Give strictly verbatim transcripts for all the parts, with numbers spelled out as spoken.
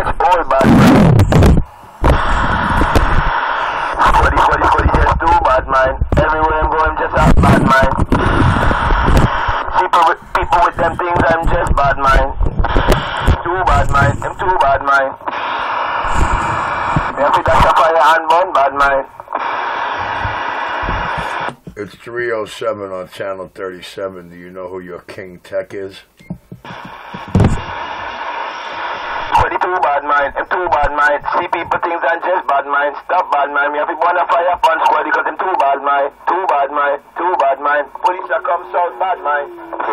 It's all bad mind. Squaddy, squaddy, squaddy, just too bad mind. Everywhere I'm going, just have bad mind. People with, people with them things, I'm just bad mind. Too bad mind, I'm too bad mind. Every dash of fire and burn bad mind. It's three oh seven on channel thirty-seven. Do you know who your King Tech is? Squaddy too bad mind, I'm too bad mind. See people things and just bad mind. Stop bad mind. Me have to burn a fire upon squaddy because I'm too bad mind. Too bad mind, too bad mind. Police are come south bad mind.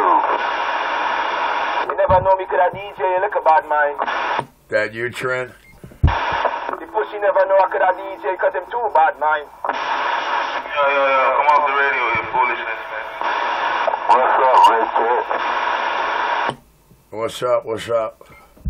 You never know me could have D J, look a bad mind. That you, Trent? The pussy never know I could have D J because I'm too bad mind. Yo, yo, yo, come off the radio, you foolishness, man. What's up, Richard? What's up, what's up?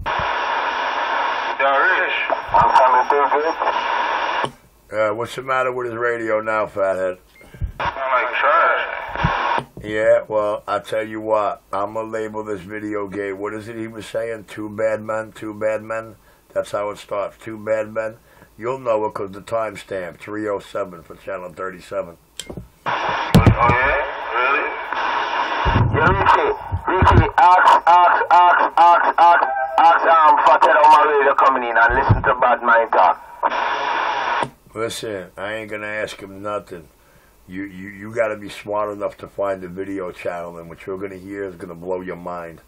Yo, Rich. I'm coming through good. Uh, what's the matter with his radio now, fathead? Sound like trash. Yeah, well, I tell you what, I'm gonna label this video gay. What is it he was saying? Two bad men, two bad men? That's how it starts, two bad men. You'll know it because the timestamp, three oh seven for channel thirty-seven. Oh, yeah? Really? Yeah, Richie, Richie, ask, ask, ask, ask, ask, ask, um, Fathead on my radio coming in and listen to bad mind talk. Listen, I ain't gonna ask him nothing. You, you, you gotta be smart enough to find the video channel, and what you're gonna hear is gonna blow your mind.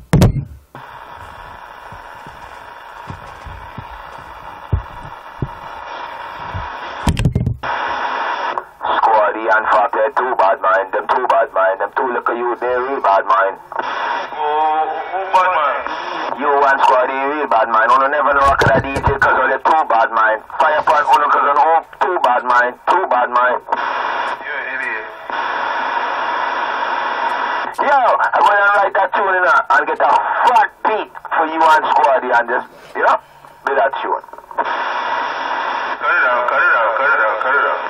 Squaddy and Fathead, too bad mind, them too bad mind, them too little you, they real bad mind. Oh, who bad mind? You and Squaddy real bad mind, you never know I could have D J because of the too bad mind. Fire point, you because of the too bad mind, too bad mind. You're an idiot. Yo, I'm gonna write that tune in and get a fat beat for you and Squaddy and just, you know, do that tune. Cut it out, cut it out, cut it out, cut it out.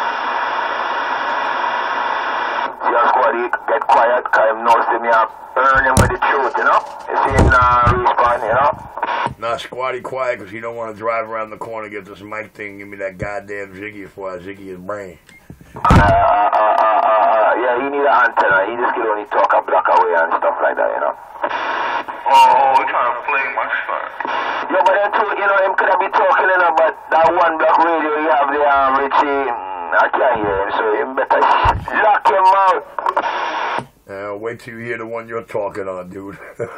See how Squaddy get quiet because he knows that me have earn him with the truth, you know? You see him uh, respond, you know? Nah, Squaddy quiet because he don't want to drive around the corner, get this mic thing, give me that goddamn Ziggy before I Ziggy his brain. Uh, uh, uh, uh, uh, yeah, he need an antenna. He just can only talk a block away and stuff like that, you know? Oh, we're trying to play my son. Yeah, but then too, you know, him could have been talking, you know, but that one block radio you have there, um, Richie, I can't hear him, so him better lock him out. Uh, wait till you hear the one you're talking on, dude.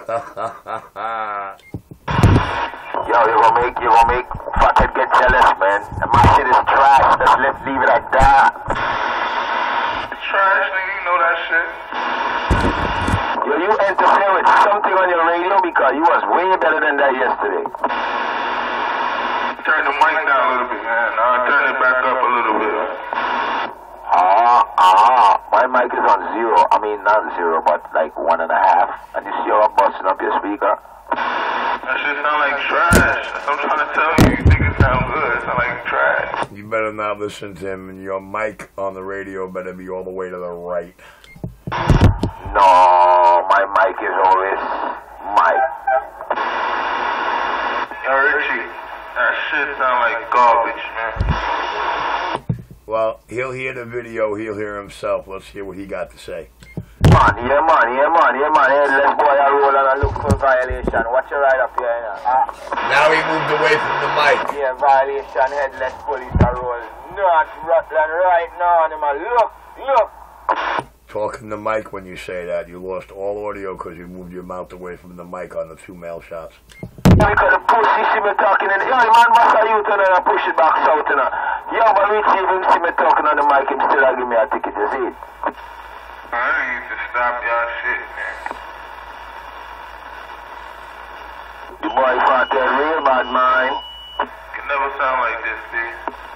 Yo, you gonna make, you gonna make Fathead get jealous, man. And my shit is trash. Let's leave, leave it at that. It's trash, nigga, you know that shit. Yo, you interfere with something on your radio because you was way better than that yesterday. Turn the mic down a little bit, man. I'll turn it back up a little bit. Ah, ah, my mic is on zero. I mean, not zero, but like one and a half. And you see how I'm busting up your speaker? That shit sound like trash. I'm trying to tell you, you think it sound good. It sound like trash. You better not listen to him, and your mic on the radio better be all the way to the right. No, my mic is always mic. Yo, Richie, that shit sound like garbage, man. Well, he'll hear the video, he'll hear himself. Let's hear what he got to say. Man, yeah man, yeah man, yeah man, headless boy I roll and I look for violation. Watch your right up here, you know. Ah. Now he moved away from the mic. Yeah, violation, headless police I roll. Not Rutland right now, and man, look, look. Talking the mic when you say that. You lost all audio because you moved your mouth away from the mic on the two mail shots. Because the pussy see me talking and yo, man, must have you turn and I push it back south, you know. Yo, but Richie even see me talking on the mic, him still give me a ticket, you see it? I need to stop y'all shit, man. The boy fought that real bad mind. Can never sound like this, dude.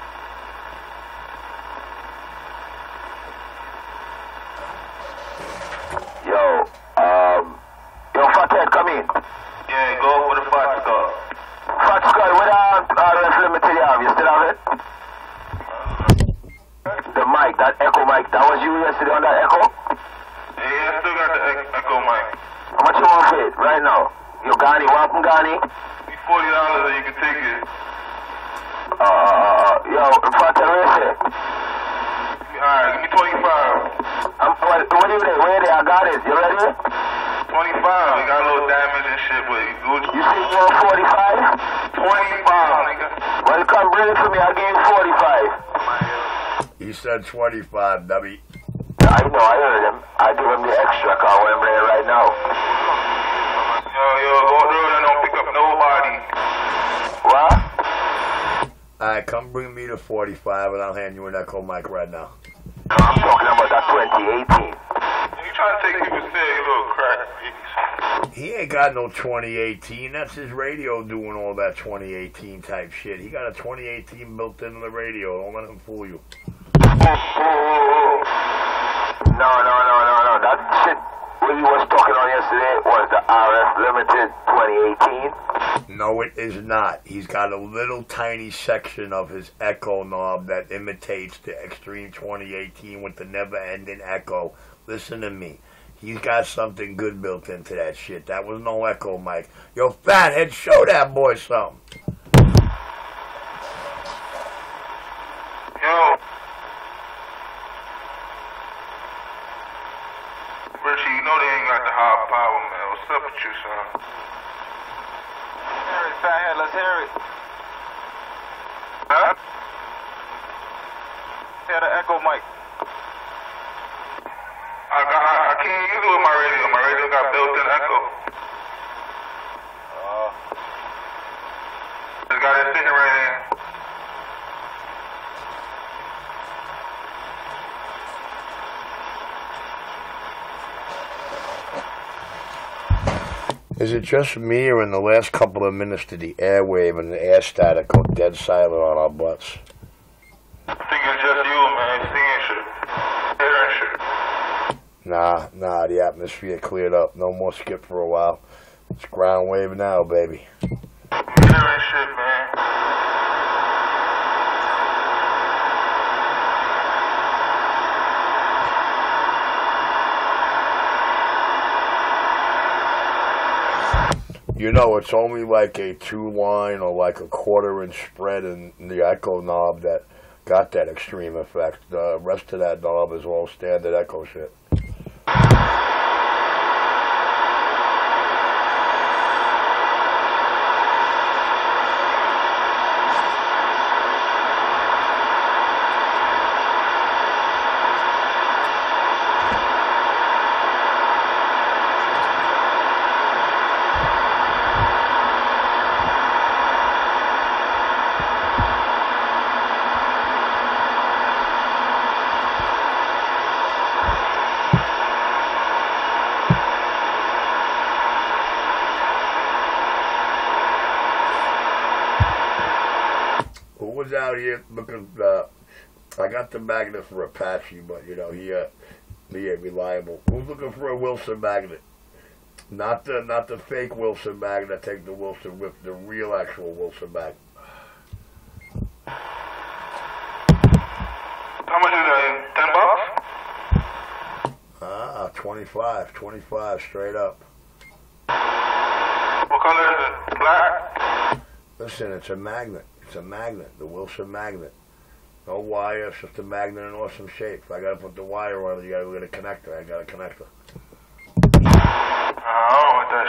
Yo, um, yo, Fathead, come in. Yeah, go for the Fat Skull. Fat Skull, what are R F limited you have? You still have it? The mic, that echo mic, that was you yesterday on that echo? Yeah, I still got the echo mic. How much you want for it right now? You Ghani, what happened Ghani? me forty dollars and you can take it. Uh, yo, Fata, where is it? Alright, give me twenty-five. Um, what, what are you Where are they? I got it. You ready? twenty-five. We got a little damage and shit, but you good. You see you want forty-five? twenty-five, nigga. Well, come bring it to me. I'll give you forty-five. He said twenty-five, dummy. I know, I heard him. I'll give him the extra car when I'm ready right now. Yo, yo, go through and don't pick up nobody. What? Alright, come bring me the forty-five and I'll hand you an Echo mic right now. I'm talking about that twenty eighteen. You trying to take people serious, you little crack bitch. He ain't got no twenty eighteen. That's his radio doing all that twenty eighteen type shit. He got a twenty eighteen built into the radio. Don't let him fool you. No, no, no, no, no. That shit what you was talking on yesterday was the R F Limited twenty eighteen. No, it is not. He's got a little tiny section of his echo knob that imitates the Extreme twenty eighteen with the never-ending echo. Listen to me. He's got something good built into that shit. That was no echo mic. Yo, fathead, show that boy something. Yo. Richie, you know they ain't got the high power, man. What's up with you, son? Let's hear it, fathead. Let's hear it. Huh? Hear the echo mic. I, got, I, I can't use it with my radio. My radio got built-in echo. Uh, Just got it sitting right there. Is it just me, or in the last couple of minutes did the airwave and the air static go dead silent on our butts? I think it's just you, man. Seeing shit. Hearing shit. Nah, nah, the atmosphere cleared up. No more skip for a while. It's ground wave now, baby. Hearing shit, man. You know, it's only like a two-line or like a quarter-inch spread in the echo knob that got that extreme effect. The rest of that knob is all standard echo shit. Was out here looking. Uh, I got the magnet for Apache, but you know he uh, he ain't reliable. Who's looking for a Wilson magnet? Not the not the fake Wilson magnet. Take the Wilson with the real actual Wilson magnet. How much is that? Ten bucks? Ah, twenty-five, twenty-five straight up. What color is it? Black? Listen, it's a magnet. It's a magnet, the Wilson magnet. No wire, it's just a magnet in awesome shape. If I gotta put the wire on it, you gotta get a connector. I got a connector. I don't want that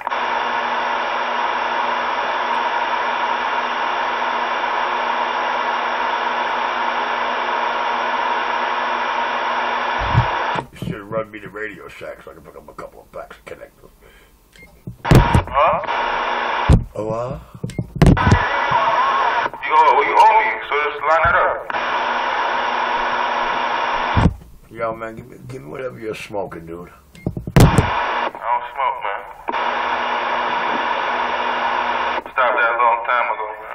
shit. You should have run me the Radio Shack so I can pick up a couple of packs of connectors. Huh? Oh, uh? You owe, you owe me, so just line it up. Yo, man, give me, give me whatever you're smoking, dude. I don't smoke, man. Stopped that a long time ago, man.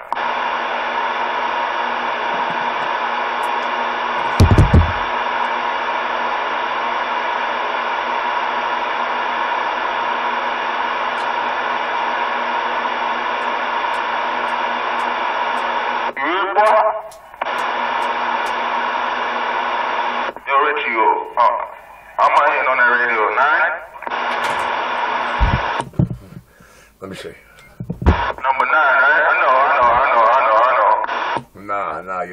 Yo, Richie, yo, uh, I'm not hitting on that radio.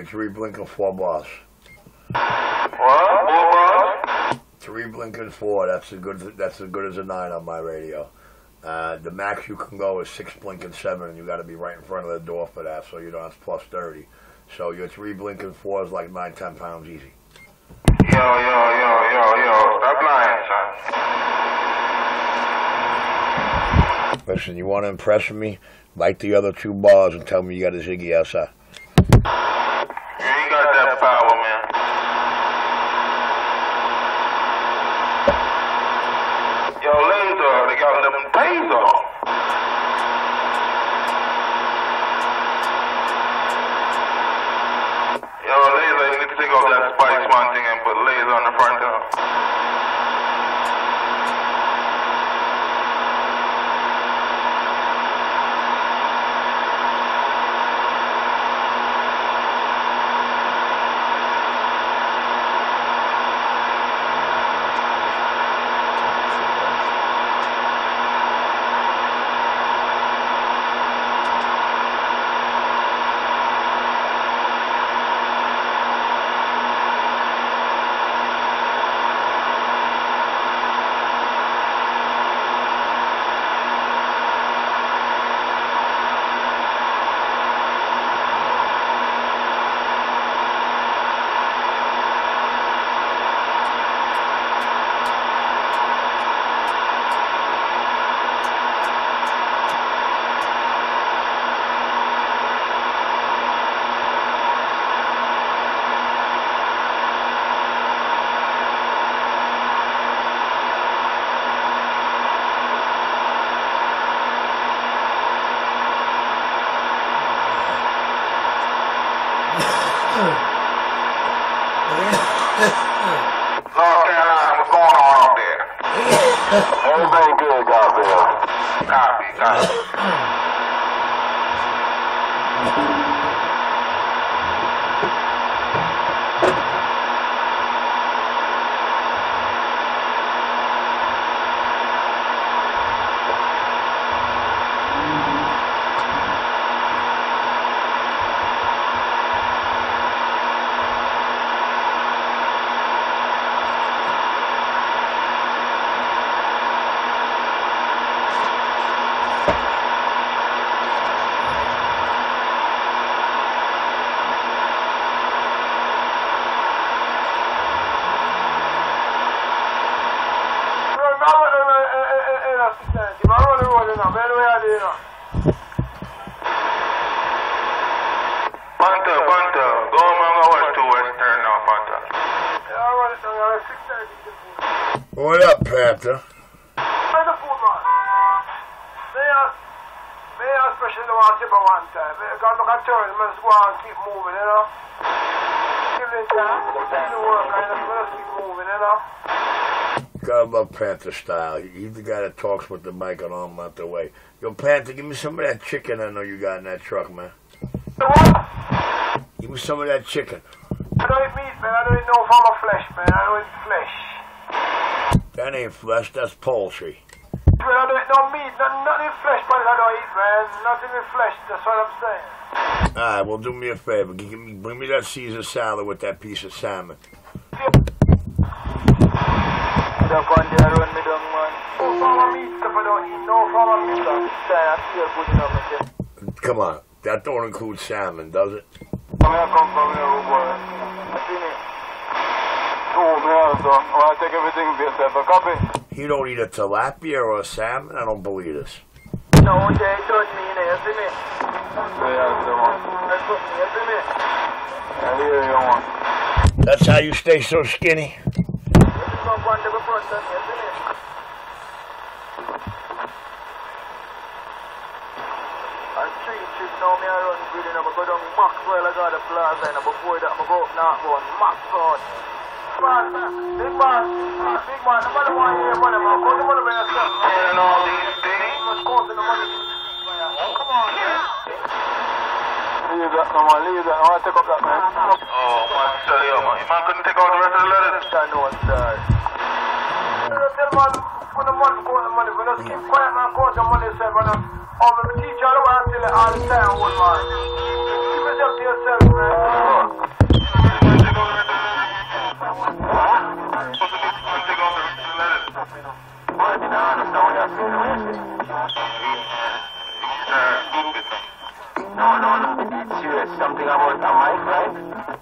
You're three blinking four bars. What? Four bars? Three blinking four. That's as good. That's as good as a nine on my radio. Uh, the max you can go is six blinking seven, and you got to be right in front of the door for that, so you know it's plus thirty. So your three blinking four is like nine, ten pounds easy. Yo, yo, yo, yo, yo. Stop lying, son. Listen, you want to impress me? Like the other two bars and tell me you got a Ziggy outside. You ain't got that power, man. Yo, Laser, they got them days off. Yo, Laser, you need to take off that Spice One thing and put Laser on the front of it. North Carolina, what's going on up there? Everything good, Garfield. Copy, copy. Panther, Panther, go among our two western now, Panther. What up, Panther? Where's the food, man? May I, may I especially want to one time. Because I can turn, man, go on keep moving, you know? Give it time, do the work, and just keep moving, you know? Gotta love Panther style. He's the guy that talks with the mic an arm out the way. Yo, Panther, give me some of that chicken I know you got in that truck, man. The what? Give me some of that chicken. I don't eat meat, man. I don't eat no form of flesh, man. I don't eat flesh. That ain't flesh, that's poultry. Man, I don't eat no meat. Nothing, nothing flesh, but I don't eat, man. Nothing with flesh. That's what I'm saying. Alright, well, do me a favor. Give me, bring me that Caesar salad with that piece of salmon. No form of meat stuff I don't eat. No form of meat stuff. I feel good enough. Come on. That don't include salmon, does it? Where I come from here, boy. I see me. Oh, man, so I want to take everything for yourself. A copy? He don't eat a tilapia or a salmon? I don't believe this. No, they don't mean it. You see me? Yeah, the one. That's what you see me? I hear you, one. That's how you stay so skinny? Come on, the front, you see me? And three trips now, me I run good enough. I go down Maxwell, I got the plaza, and before that, I go up now, go on Maxwell. Man, big man, big man, no matter what you hear, money, man, go to money by yourself. And all these things. Much cost in the money. Come on, man. Leave that, no man, leave that. I want to take up that, man. Oh, man, tell you, man. You man couldn't take out the rest of the letters. I know it's there. Tell man, when the money go the money, but just keep quiet, man, cause the money yourself, and I'll be teach you all the way until all the time, old man. Keep yourself to yourself, man. No, no, no. It's serious. Something about a mic, right?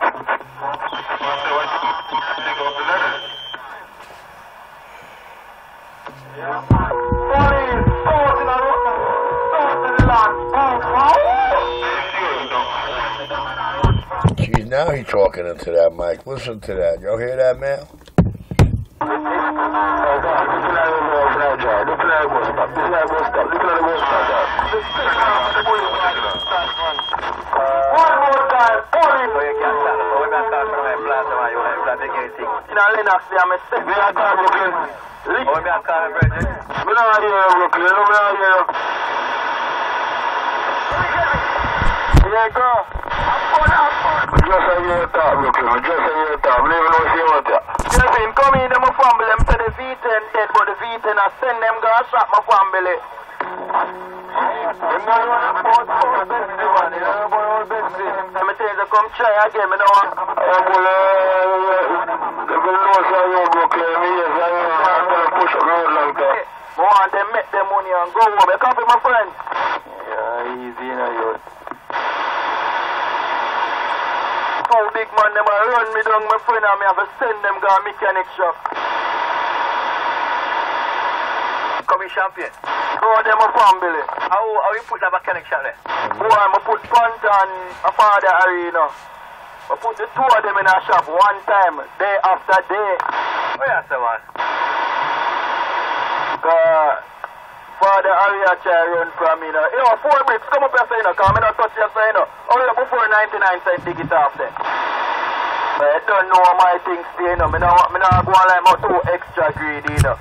Yeah. Police, sort in a room. Sort in the land. Jeez, now he's talking into that mic. Listen to that. Y'all hear that, man? Just a year top, Brooklyn. Just a year top. Leave no see what ya. Kevin, come in, them a fumble. Them say the V ten dead, but the V ten a send them go shot my family. Them not want to put for Bessie, man. You know about Bessie. Let me tell you, come try again. Me don't want. I'm going to know say you Brooklyn. Me yes, I know. I'm going to push up road like that. I want them make them money and go home. You copy, my friend? Yeah, easy, you know, you. Two big man, them a run me down, my friend, and me have to send them go a mechanic shop. Come in champion. Throw them a family. How, how you put that mechanic shop there? Boy, I put Panta and my father Arena. I put the two of them in a shop one time, day after day. Oh yeah, sir, man. Uh, Father Arena try run from me, you know. You know, four bricks, come up here, say, you know, because I don't touch your say, you know. Only before ninety-nine cent dig it off then. But I don't know my things there, you know. I don't, I don't go on like my too extra greedy, you know.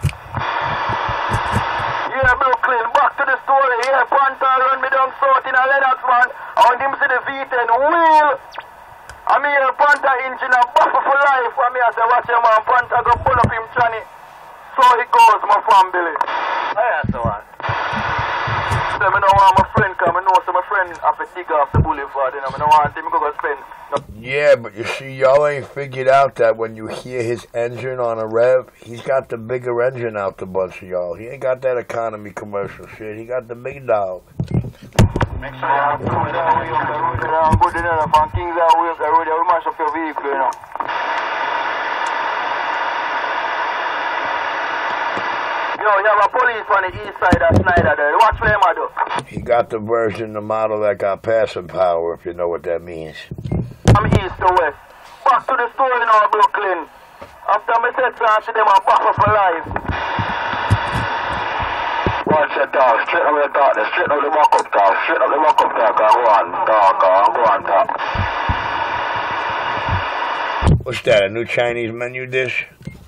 Yeah, Brooklyn, back to the story. Yeah, Panther run me down south in a Lennox, man. I want him to see the V ten wheel. I mean, a Panther engine a buffer for life. I mean, I say, watch him, man. Panther go pull up him, Johnny. So it goes, my family. Oh, yeah, so what? So, I don't want my friend come. I know so my friend have to dig off the boulevard, you know. I don't want him to go spend. No. Yeah, but you see, y'all ain't figured out that when you hear his engine on a rev, he's got the bigger engine out the bunch of y'all. He ain't got that economy commercial shit. He got the big dog. Make sure you have to go down, you have to go down, good enough, and things are way up the road, you will mash up your vehicle, you know. Yo, you have a police on the east side of Snyder there. Watch for him, I do. He got the version, the model that got passing power, if you know what that means. From east to west. Back to the store in our Brooklyn. After me set and see them a back up for life. Watch your dog, straight up your dog, straight up the mock up dog, straight up the mock up dog, go on, dog, go on, dog. What's that, a new Chinese menu dish?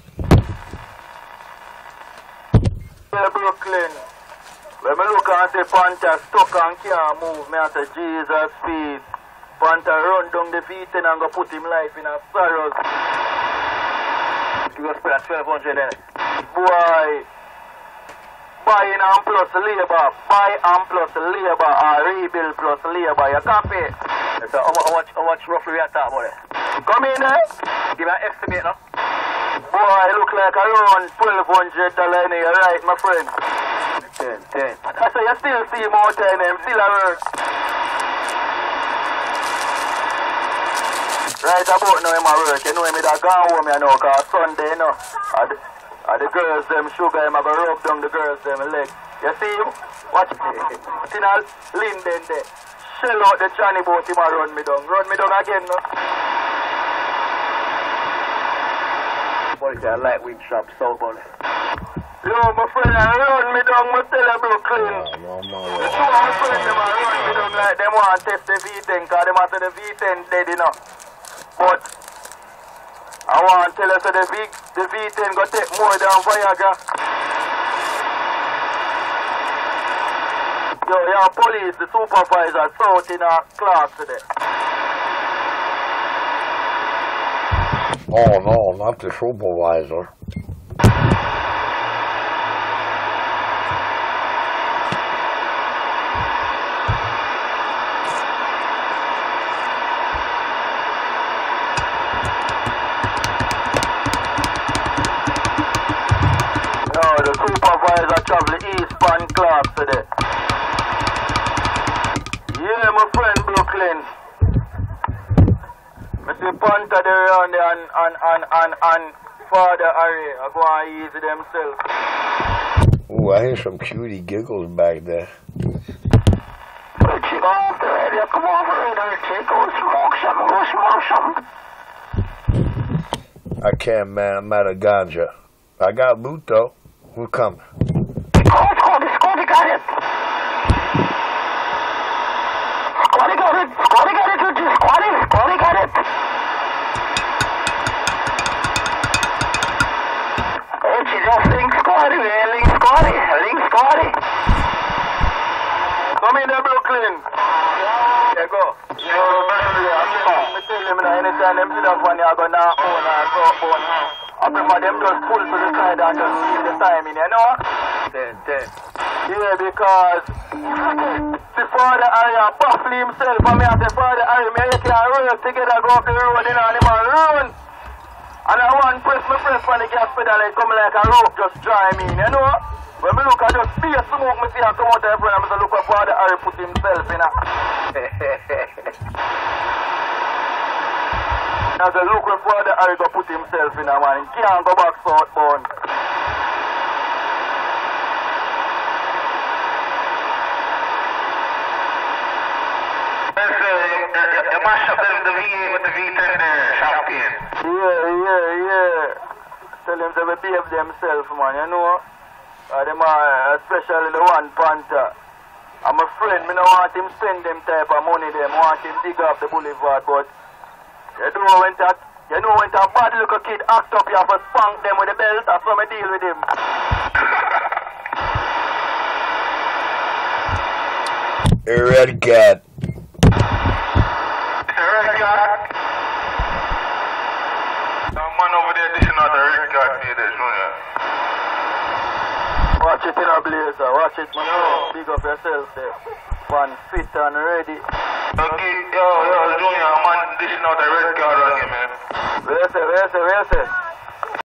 Yeah, Brooklyn. When me look and say Panther stuck and can't move, me I say Jesus feet. Panther run down the feet and go put him life in a sorrows. You go spend twelve hundred then. Boy. Buying and plus labor. Buy and plus labor or rebuild plus labor. You copy? So how much, how much roughly we are talking about it? Come in there. Give me an estimate now. Boy, look like around twelve hundred dollars in here, right, my friend? ten, ten. I say you still see more ten, them still a work. Right about now, I'm a work. You know, I'm a gone home, you know, because Sunday, you know, are the, are the girls, them sugar, I'm going to rub down the girls, them leg. You see him? Watch it. In a Linden there. Shell out the Johnny boat, him a run me down. Run me down again, no? What is that lightweight shop, so funny. Yo, my friend, I run me down, I tell you, Brooklyn. No, no, no. The two of my friends, them a run me down like them want to test the V ten, because them say the V ten dead, you know. But I want to tell you, so the, v, the V ten go take more than Viagra. Yo, your police, the supervisor, out in a class today. Oh, no, not the supervisor. No, the supervisor travel eastbound class today. Yeah, there, my friend Brooklyn. I see Panther there around there and, and, and, and, and Father Harry. I go and easy themselves. Ooh, I hear some cutie giggles back there. Chico, you come over here, Chico, smoke some, go smoke some. I can't, man. I'm out of ganja. I got loot, though. Who's coming? Scotty, Scotty, Scotty got it. Scotty got it. Scotty got it. Scotty, Scotty got it. Hey, she just link Scotty, man. Link Scotty. Link Scotty. Come in there, Brooklyn. Yeah, go. Yo, I'm tell them that anytime them see that one, you're going to own and go on. I prefer them just pull to the side and just leave the time in, you know? Ten, ten. Yeah, because the Father Harry baffle himself, and me and the Father Harry, me and you can run together, go up the road, you know, and him and run. And I want press me press on the gas pedal, it come like a rope just dry me in, you know? When me look at just see a smoke, me see I come out of the front, and I look at Father Harry put himself in a... As a look where Father Harry go put himself in a man, he can't go back southbound. You mash up the V eight with the V ten there, champion. Yeah, yeah, yeah. Tell them to behave themselves, man, you know? Uh, them are, especially the one Panther. I'm a friend, me no want him spend them type of money them, want him dig up the boulevard, but you know when that, you know when that bad little kid act up, you have to spank them with the belt, that's how I deal with him. Red cat. Red cat. Some man over there dishing out the red cat near there, Junior. Watch it in a blazer, watch it, man. Oh. Big up yourself there. One fit and ready. Okay, yo, yo, Junior, man dishing out the red card again, man. Where is it, where is it, where is it?